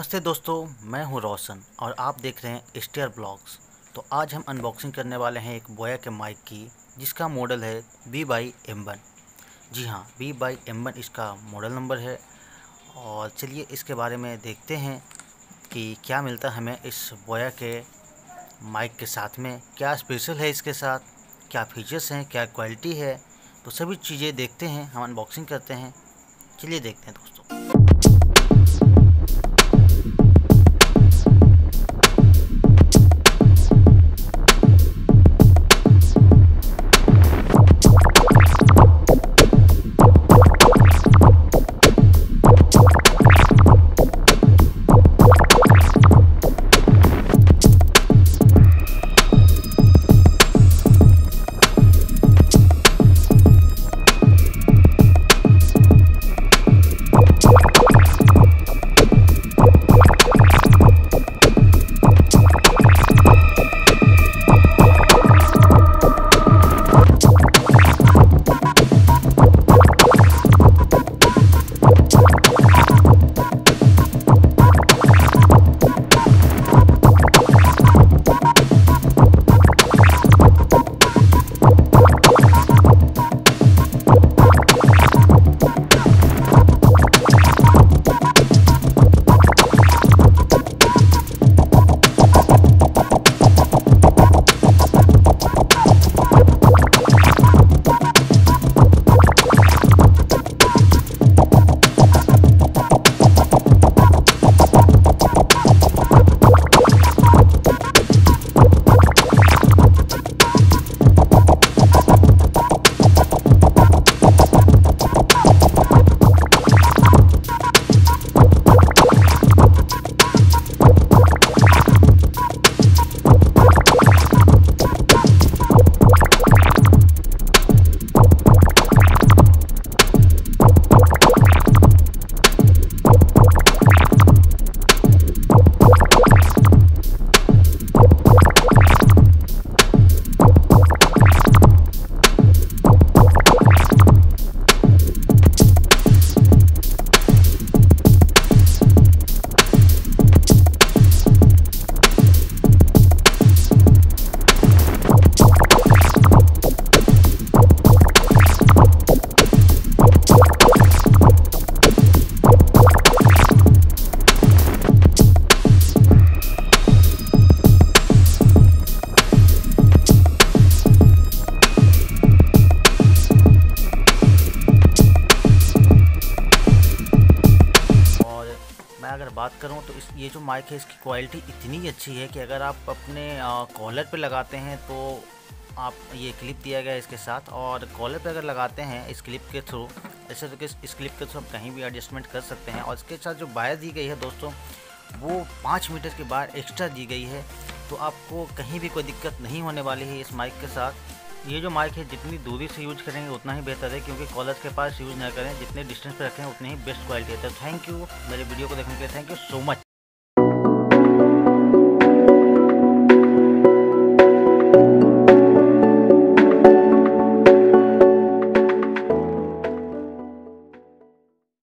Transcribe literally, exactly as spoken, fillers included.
नमस्ते दोस्तों, मैं हूं रोशन और आप देख रहे हैं स्टेयर ब्लॉग्स। तो आज हम अनबॉक्सिंग करने वाले हैं एक बोया के माइक की, जिसका मॉडल है बी बाई एम वन। जी हाँ, बी बाई एम वन इसका मॉडल नंबर है। और चलिए इसके बारे में देखते हैं कि क्या मिलता है हमें इस बोया के माइक के साथ में, क्या स्पेशल है इसके साथ, क्या फीचर्स हैं, क्या क्वालिटी है। तो सभी चीज़ें देखते हैं, हम अनबॉक्सिंग करते हैं। चलिए देखते हैं दोस्तों। मैं अगर बात करूं तो इस ये जो माइक है इसकी क्वालिटी इतनी अच्छी है कि अगर आप अपने कॉलर पे लगाते हैं तो आप ये क्लिप दिया गया है इसके साथ, और कॉलर पे अगर लगाते हैं इस क्लिप के थ्रू, ऐसे तो इस क्लिप के थ्रू आप कहीं भी एडजस्टमेंट कर सकते हैं। और इसके साथ जो वायर दी गई है दोस्तों, वो पाँच मीटर की वायर एक्स्ट्रा दी गई है, तो आपको कहीं भी कोई दिक्कत नहीं होने वाली है इस माइक के साथ। ये जो माइक है जितनी दूरी से यूज करेंगे उतना ही बेहतर है, क्योंकि कॉलर के पास यूज़ ना करें, जितने डिस्टेंस पे रखें उतनी ही बेस्ट क्वालिटी है। तो थैंक यू मेरे वीडियो को देखने के लिए, थैंक यू सो मच।